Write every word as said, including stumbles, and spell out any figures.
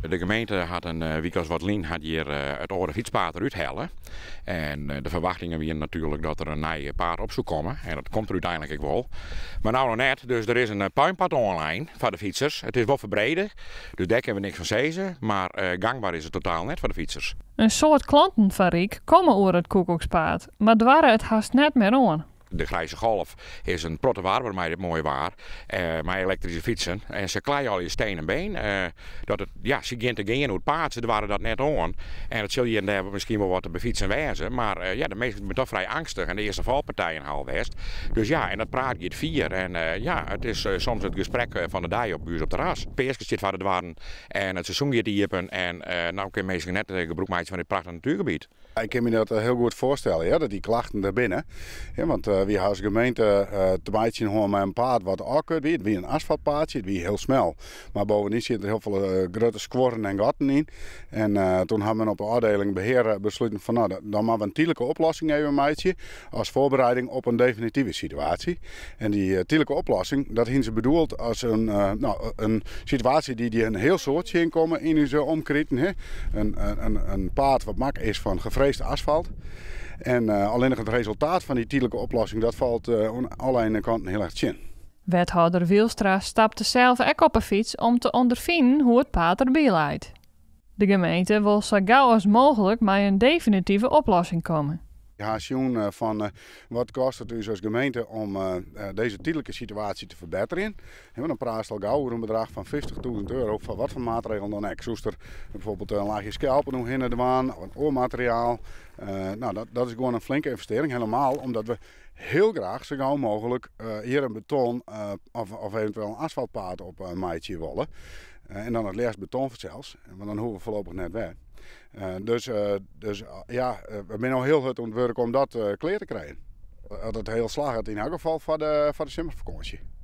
De gemeente had een uh, week als wat lien had hier uh, het oude fietspad eruit halen. En uh, de verwachtingen waren natuurlijk dat er een nieuw paard op zou komen. En dat komt er uiteindelijk ook wel. Maar nou nog net, dus er is een uh, puinpad online voor de fietsers. Het is wel verbreden, dus daar kunnen we niks van zeggen. Maar uh, gangbaar is het totaal net voor de fietsers. Een soort klanten van Riek komen over het koekoekspaad, maar dwarren het haast net meer aan. De Grijze Golf is een protowaar waarmee dit mooi waar, uh, met elektrische fietsen. En ze kleien al je steen en been. Uh, dat het, ja, ze gaan te gaan hoe het paard, ze waren dat net aan. En dat zul je daar misschien wel wat te befietsen wijzen. Maar uh, ja, de meesten zijn toch vrij angstig en de eerste valpartijen al west. Dus ja, en dat praat je het vier. En uh, ja, het is uh, soms het gesprek van de dag op buurt op de ras. Peerske zit van de dwarren en het seizoen gaat diepen. En uh, nou kun je meestal net de gebruik maken van dit prachtige natuurgebied. Ik kan me dat heel goed voorstellen, ja, dat die klachten er binnen. Ja, want uh, we als gemeente uh, te maken gewoon met een paard wat awkward wie. Het wie een asfaltpaadje, het wie heel snel. Maar bovendien zitten er heel veel uh, grote squarren en gaten in. En uh, toen hebben we op de afdeling beheer besloten van nou, dan maar een tijdelijke oplossing even maken als voorbereiding op een definitieve situatie. En die uh, tijdelijke oplossing, dat hebben ze bedoeld als een, uh, nou, een situatie die, die een heel soortje inkomen in uw omkreten. Hè? Een, een, een paard wat mak is van gevreesde asfalt. En uh, alleen nog het resultaat van die tijdelijke oplossing, dat valt uh, aan alle kanten heel erg in. Wethouder Wielstra stapte zelf ook op een fiets om te ondervinden hoe het paard erbij leidt. De gemeente wil zo gauw als mogelijk met een definitieve oplossing komen. Ja, zien uh, van uh, wat kost het u als gemeente om uh, uh, deze tijdelijke situatie te verbeteren. En dan praat je al gauw over een bedrag van vijftigduizend euro voor wat voor maatregelen dan ook. Zoals er bijvoorbeeld een laagje schelpen nog in de waan, een oormateriaal. Uh, nou, dat, dat is gewoon een flinke investering, helemaal omdat we heel graag zo gauw mogelijk uh, hier een beton uh, of, of eventueel een asfaltpaad op een maatje willen. Uh, en dan het laatste beton zelfs, want dan hoeven we voorlopig net weg. Uh, dus uh, dus uh, ja, uh, we zijn al heel hard aan het werk om dat uh, klaar te krijgen. Dat het heel slag had in elk geval voor de, voor de zomervakantie.